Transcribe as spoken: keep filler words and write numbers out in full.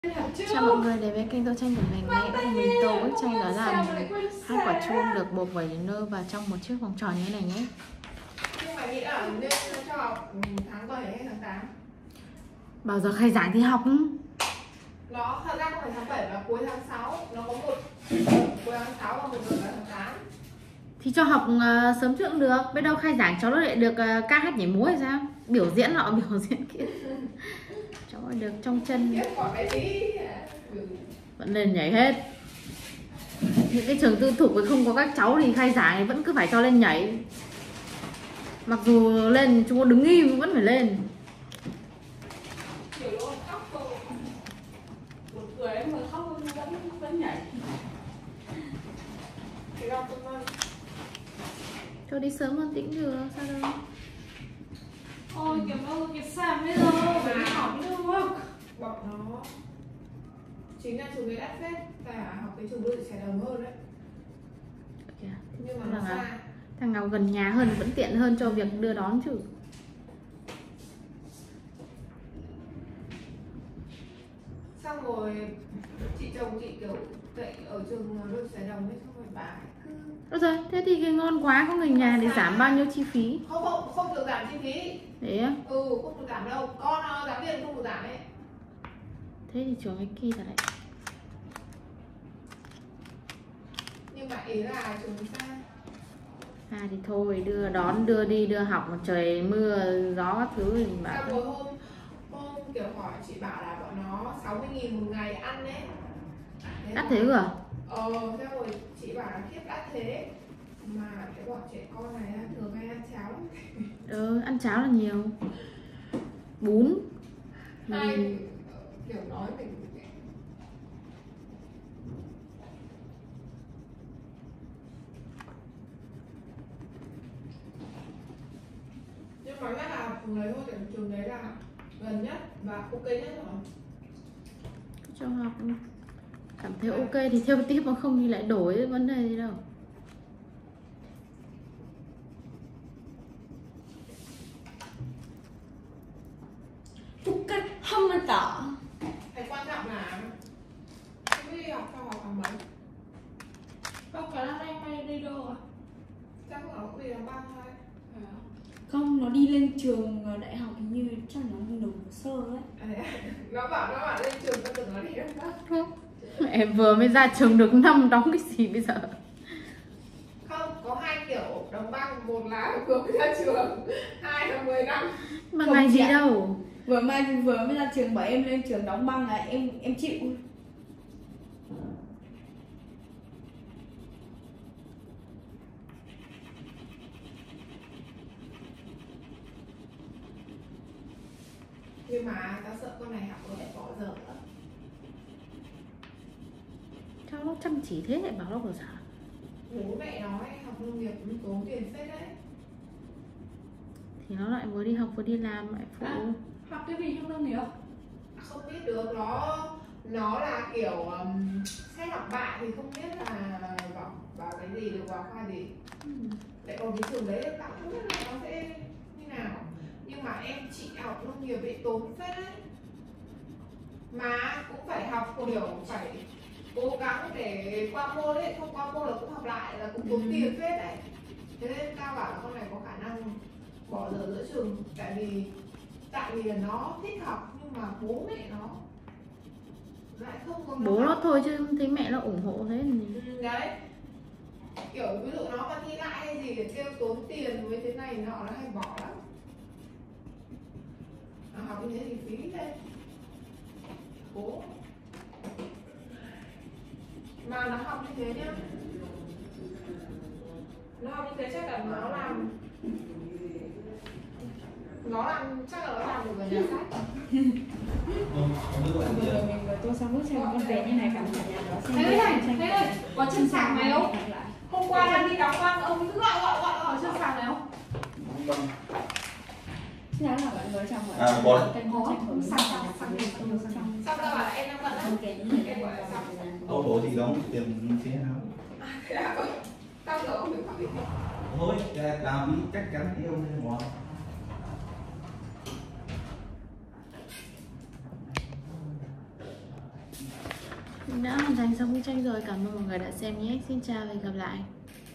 Chào mọi người đến với kênh tô tranh của mình. Ngày hôm mình tô bức tranh đó là hai quả chuông được buộc vẩy nơ vào trong một chiếc vòng tròn như thế này nhé. Nhưng mà nghĩ là nên cho học tháng bảy hay tháng tám? Bao giờ khai giảng thì học? Nó thật ra không phải tháng bảy mà cuối tháng sáu. Nó có một cuối tháng sáu và một nửa là tháng tám. Thì cho học uh, sớm trước cũng được. Biết đâu khai giảng cháu nó lại được uh, ca hát nhảy múa hay sao? Biểu diễn nọ biểu diễn kia. Cháu được trong chân vẫn lên nhảy hết. Những cái trường tư thục không có các cháu thì khai giảng thì vẫn cứ phải cho lên nhảy. Mặc dù lên chúng nó đứng im vẫn phải lên. Cho đi sớm hơn tĩnh được sao đâu. Ôi kiểu ơi cái sàn bây giờ mà học được không? Bọn nó chính là trường đấy đắt phết, cả học cái trường đô thị Sài Đồng hơn đấy. Kìa. Nhưng mà nó xa. Thằng nào gần nhà hơn vẫn tiện hơn cho việc đưa đón chứ. Xong rồi chị chồng chị kiểu dạy ở trường đô thị Sài Đồng ấy, xong rồi bà cứ Ôi rồi, thế thì cái ngon quá, có người nhà để giảm bao nhiêu chi phí? Không, không, không được giảm chi phí. Đấy á? Ừ, không được giảm đâu, con giáo viên không được giảm ấy. Thế thì trường cái kia thật đấy. Nhưng mà ý là trường xa. À thì thôi, đưa đón, đưa đi, đưa học mà trời mưa, gió các thứ thì bảo. Sao rồi hôm, hôm kiểu hỏi chị bảo là bọn nó sáu mươi nghìn một ngày ăn đấy. Đắt thế cơ à? Ờ, thế rồi chị bảo là khiếp đắt thế. Mà cái bọn trẻ con này thường hay ăn cháo. Ừ, ăn cháo là nhiều. Bún. Hai Ừ. kiểu nói mình nhưng mà chắc là trường đấy thôi, trường đấy là gần nhất và ok nhất rồi. Cho học cảm thấy ok thì theo tiếp, mà không thì lại đổi vấn đề gì đâu. Phục cách không là tỏ. Cái quan trọng là không đi học cho học hàng mấy. Không phải là anh mày đi đâu à? Chắc là cũng đi làm ba thôi. Không, nó đi lên trường đại học hình như chắc nó nộp hồ sơ ấy. À, nó bảo nó bảo lên trường tao tưởng nó đi đâu đó. Em vừa mới ra trường được năm đóng cái gì bây giờ? Không, có hai kiểu đóng băng, một là vừa mới ra trường, hai là mười năm. Mà Không ngày gì chị đâu. Vừa mai vừa mới ra trường bảo em lên trường đóng băng là em em chịu. Nhưng mà tao sợ con này học rồi lại bỏ dở. Cháu nó chăm chỉ thế lại bảo nó bỏ dở. Bố mẹ nói học nông nghiệp cũng tốn tiền phết đấy. Thì nó lại vừa đi học vừa đi làm lại phụ. À, học cái gì trong nông nghiệp? Không biết được, nó nó là kiểu um, xét học bạ thì không biết là vào vào cái gì được, vào khoa gì. Ừ. Lại còn cái trường đấy tao không biết là nó sẽ như nào. Nhưng mà em chị học nông nghiệp bị tốn phết đấy. Mà cũng phải học kiểu phải cố gắng để qua môn ấy, không qua môn là cũng học lại là cũng tốn tiền phết đấy. Thế nên tao bảo là con này có khả năng bỏ dở giữa trường, tại vì tại vì là nó thích học nhưng mà bố mẹ nó lại không có. Bố nó thôi chứ thấy mẹ nó ủng hộ thế thì... Ừ, đấy kiểu ví dụ nó mà thi lại hay gì để kêu tốn tiền với thế này nọ nó hay bỏ lắm. Nó học như thế thì phí đấy bố. Mà nó học như thế nhá, nó học như thế chắc là nó làm nó làm chắc là nó làm được ở nhà sách. Vừa rồi mình vừa tô xong bức tranh con về như này, cảm nhận nhà đó xem. Thế này, thế này, có chân sàng này không? Hôm qua đang đi đóng băng ông cứ gọi gọi gọi gọi chân sàng này không? Chứ là mọi người trong mọi À, bỏ. Sàng sàng sàng xong tao bảo là em đang bận lắm. Em gọi là xong. Ô tô thì đóng tiền thế nào? Thế à? Tao giờ không được hỏi. Thôi, làm đi chắc chắn yêu nên bỏ. Mình đã hoàn thành xong bức tranh rồi, cảm ơn mọi người đã xem nhé. Xin chào và hẹn gặp lại.